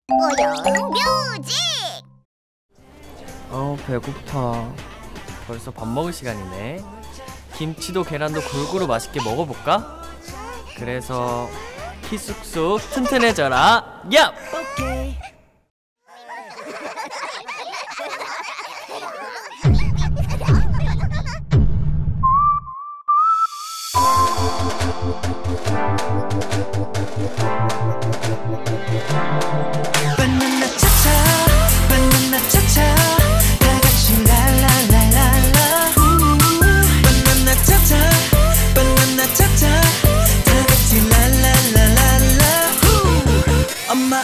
뮤직! 배고파. 벌써 밥 먹을 시간이네. 김치도 계란도 골고루 맛있게 먹어볼까? 그래서 키 쑥쑥 튼튼해져라. 야! 바나나차차 바나나차차 다같이 랄랄랄랄라 바나나차차 바나나차차 다같이 랄랄랄랄라 엄마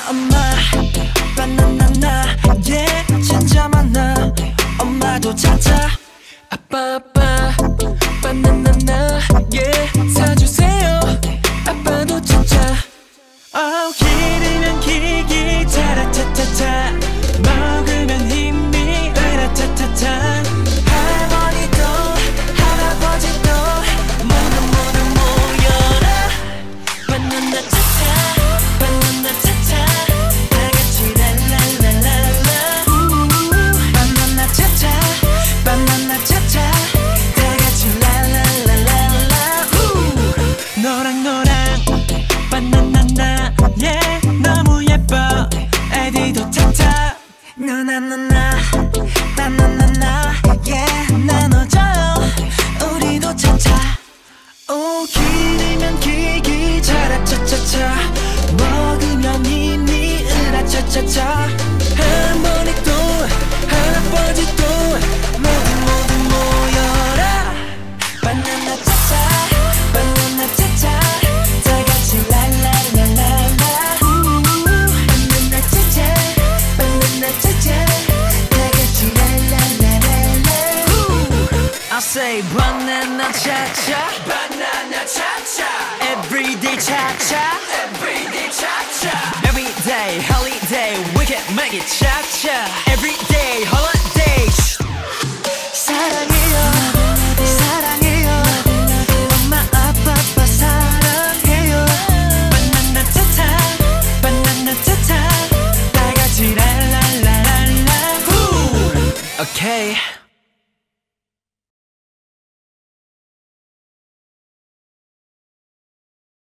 바나나나 yeah 진짜 많아 엄마도 차차 아빠 바나나나 yeah 사주세요 아빠도 차차 길이면 길기 차라차차차 먹으면 힘이 으라차차차 할머니도 할아버지도 모두 모여라 바나나차차 바나나차차 다같이 랄랄랄랄라 바나나차차 바나나차차 다같이 랄랄랄랄라 너랑 바나나나 yeah 너무 예뻐 애들도 차차 누나누나 바나나나 yeah 나눠줘요 우리도 차차 오 길이면 길기 차라차차차 먹으면 힘이 으라차차차 할머니도 할아버지도 모두 모여라 바나나차차 바나나차차 다같이 랄랄랄랄라 바나나차차 바나나차차 다같이 랄랄랄랄라 I say 바나나차차 바나나차차 everyday 차차 everyday 차차 everyday holiday we can make it 차차 everyday holiday 사랑해요 사랑해요 엄마 아빠 사랑해요 바나나차차 바나나차차 다같이 랄랄랄랄라 오케이